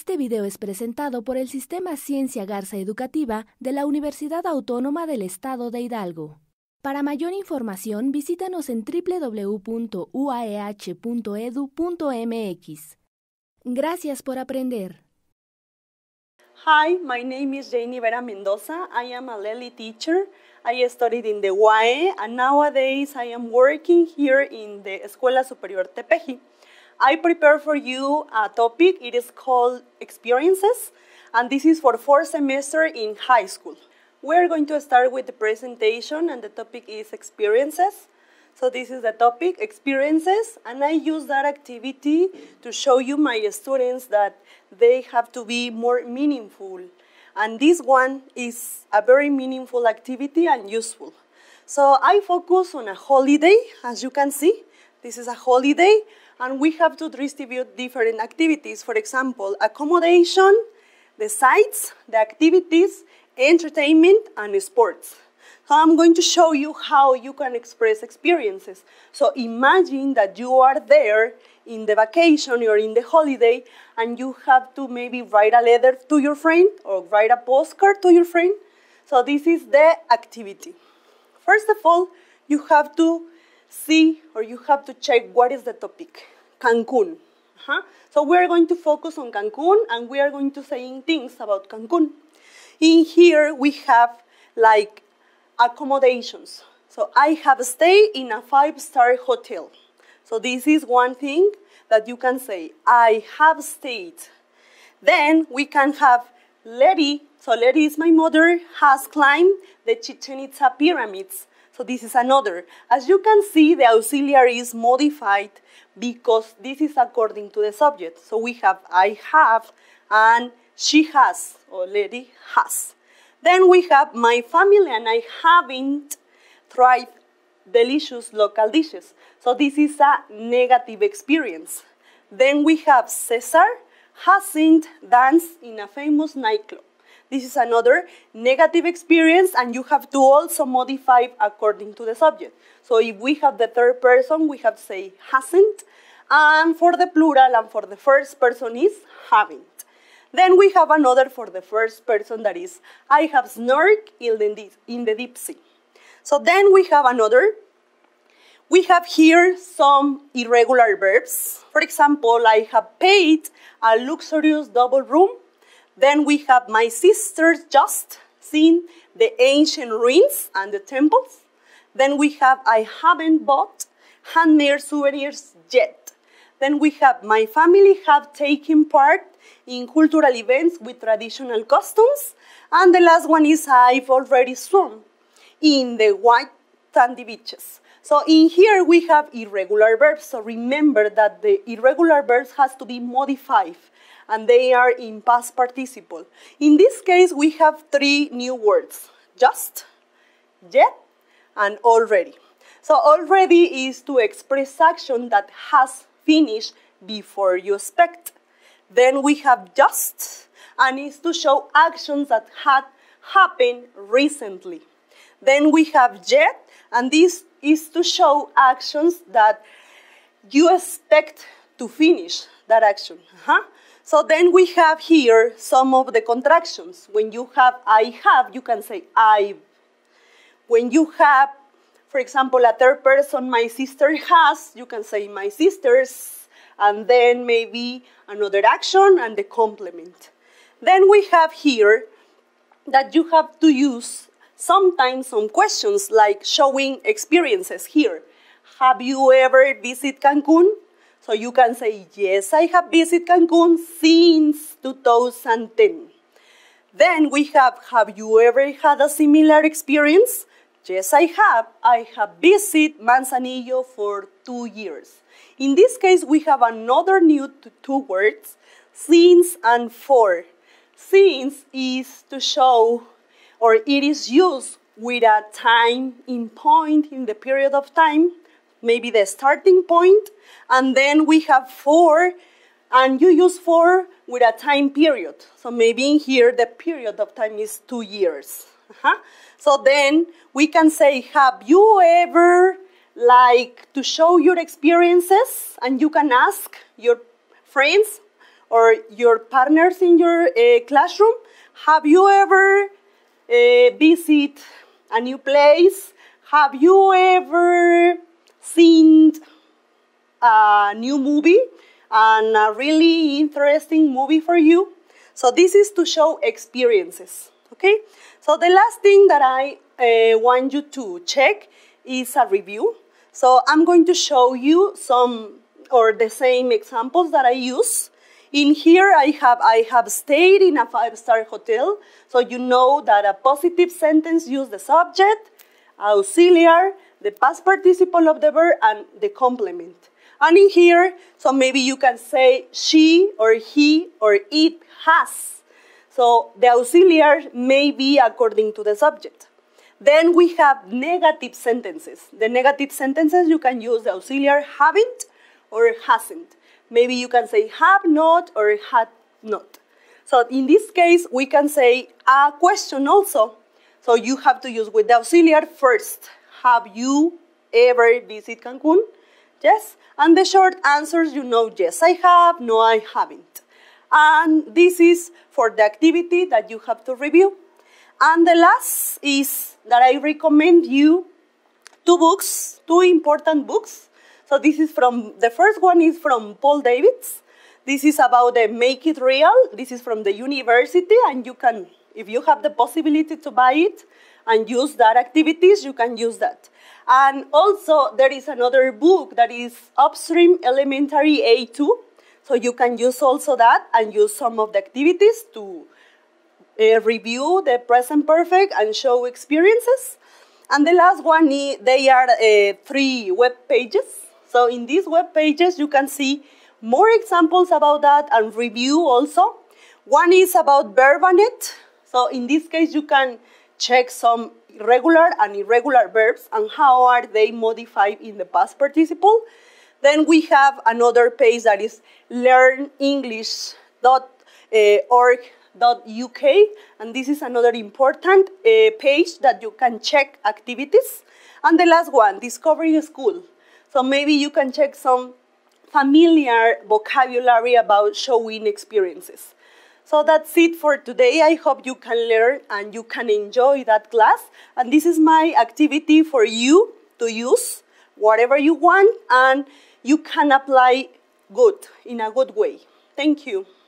Este video es presentado por el Sistema Ciencia Garza Educativa de la Universidad Autónoma del Estado de Hidalgo. Para mayor información, visítanos en www.uaeh.edu.mx. Gracias por aprender. Hi, my name is Janie Vera Mendoza. I am a Lely teacher. I studied in the UAEH and nowadays I am working here in the Escuela Superior Tepeji. I prepare for you a topic. It is called experiences, and this is for 4th semester in high school. We're going to start with the presentation, and the topic is experiences. So this is the topic, experiences, and I use that activity to show you my students that they have to be more meaningful. And this one is a very meaningful activity and useful. So I focus on a holiday, as you can see. This is a holiday, and we have to distribute different activities. For example, accommodation, the sites, the activities, entertainment, and sports. So I'm going to show you how you can express experiences. So imagine that you are there in the vacation or in the holiday, and you have to maybe write a letter to your friend or write a postcard to your friend. So this is the activity. First of all, you have to see or you have to check what is the topic. Cancun. So we are going to focus on Cancun, and we are going to say things about Cancun. In here we have like accommodations. So I have stayed in a 5-star hotel. So this is one thing that you can say, I have stayed. Then we can have Letty. So Letty is my mother, has climbed the Chichen Itza pyramids. So this is another. As you can see, the auxiliary is modified because this is according to the subject. So we have I have and she has, or Letty has. Then we have my family and I haven't tried delicious local dishes. So this is a negative experience. Then we have Cesar hasn't danced in a famous nightclub. This is another negative experience, and you have to also modify according to the subject. So if we have the third person, we have to say hasn't, and for the plural and for the first person is haven't. Then we have another for the first person, that is, I have snorkeled in the deep sea. So then we have another. We have here some irregular verbs. For example, I have paid a luxurious double room. Then we have my sisters just seen the ancient ruins and the temples. Then we have I haven't bought handmade souvenirs yet. Then we have my family have taken part in cultural events with traditional customs. And the last one is I've already swum in the white sandy beaches. So in here we have irregular verbs. So remember that the irregular verbs has to be modified, and they are in past participle. In this case, we have 3 new words: just, yet, and already. So already is to express action that has finished before you expect. Then we have just, and is to show actions that had happened recently. Then we have yet, and this is to show actions that you expect to finish that action. So then we have here some of the contractions. When you have I have, you can say I've. When you have, for example, a third person, my sister has, you can say my sisters, and then maybe another action and the complement. Then we have here that you have to use sometimes some questions like showing experiences here. Have you ever visited Cancun? So you can say, yes, I have visited Cancun since 2010. Then we have you ever had a similar experience? Yes, I have. I have visited Manzanillo for 2 years. In this case, we have another new 2 words, since and for. Since is to show, or it is used with a time in point in the period of time, maybe the starting point, and then we have for, and you use for with a time period. So maybe in here the period of time is 2 years. So then we can say, have you ever like to show your experiences? And you can ask your friends or your partners in your classroom, have you ever visited a new place? Have you ever seen a new movie and a really interesting movie for you? So this is to show experiences, okay? So the last thing that I want you to check is a review. So I'm going to show you some or the same examples that I use. In here I have stayed in a 5-star hotel, so you know that a positive sentence uses the subject, auxiliary, the past participle of the verb, and the complement. And in here, so maybe you can say she or he or it has. So the auxiliary may be according to the subject. Then we have negative sentences. The negative sentences, you can use the auxiliary haven't or hasn't. Maybe you can say have not or had not. So in this case, we can say a question also. So you have to use with the auxiliary first. Have you ever visited Cancun? Yes. And the short answers, you know, yes, I have, no, I haven't. And this is for the activity that you have to review. And the last is that I recommend you two important books. So this is the first one is from Paul Davids. This is about the Make It Real. This is from the university, and you can, if you have the possibility to buy it and use that activities, you can use that. And also there is another book that is Upstream Elementary A2. So you can use also that and use some of the activities to review the present perfect and show experiences. And the last one, they are 3 web pages. So in these web pages, you can see more examples about that and review also. One is about Verbanet. So in this case, you can check some regular and irregular verbs and how are they modified in the past participle. Then we have another page that is learnenglish.org.uk, and this is another important page that you can check activities. And the last one, Discovery School. So maybe you can check some familiar vocabulary about showing experiences. So that's it for today. I hope you can learn and you can enjoy that class. And this is my activity for you to use whatever you want, and you can apply in a good way. Thank you.